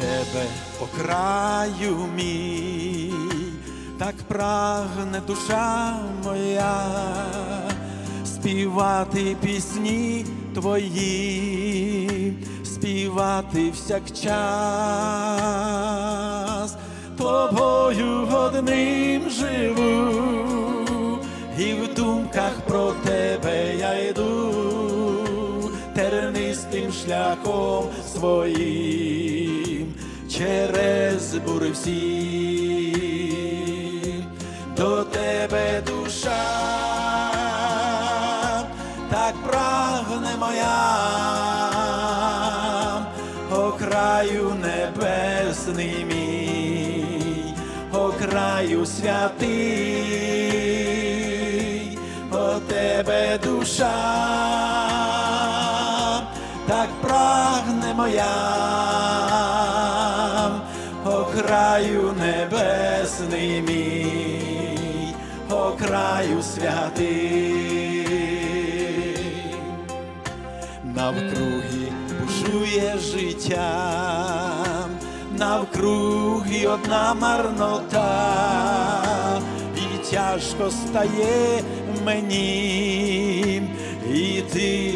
тебе, о краю мій, так прагне душа моя співати пісні твої, співати всякчас. Тобою одним живу, і в думках про тебе я йду тернистим шляхом своїм через бури всі. До тебе душа так прагне моя, о краю небесний мій, о краю святий, о тебе душа так прагне моя, о краю небесний мій, о краю святий. Навкруги бушує життя, навкруги одна марнота, і тяжко стає мені іти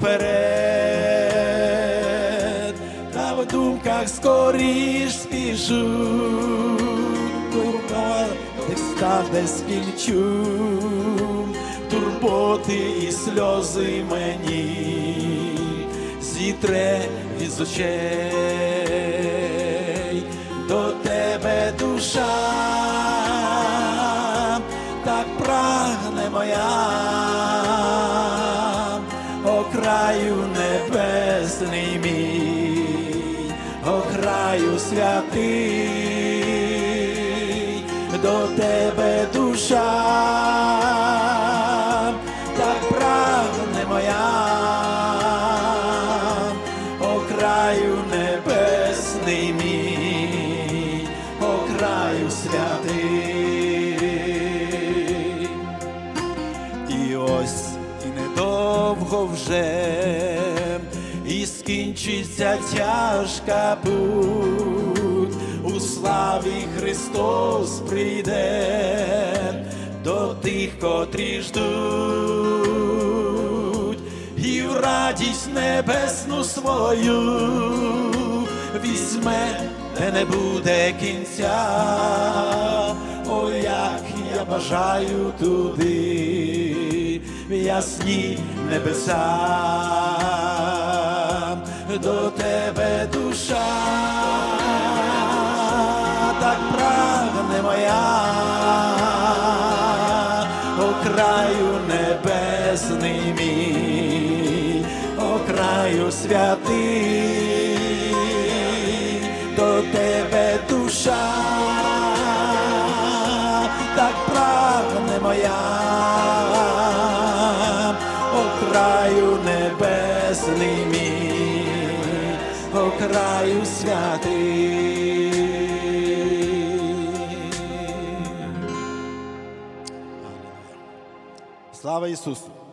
уперед, та в думках скоріш спішу, турботи стаде скінчу, турботи і сльози мені зітре із очей. До тебе душа так прагне моя, о краю небесний мій, о краю святий, до тебе душа так прагне моя, о краю небесний мій, о краю святий. І ось і недовго вже, і скінчиться тяжка путь, у славі Христос прийде до тих, котрі ждуть, і в радість небесну свою візьме, де не буде кінця. О, як я бажаю туди, в ясні небеса. До тебе душа так прагне моя, о краю небесний мій, о краю святий, до тебе душа так прагне моя, о краю небесний мій, о краю святий. Слава Ісусу!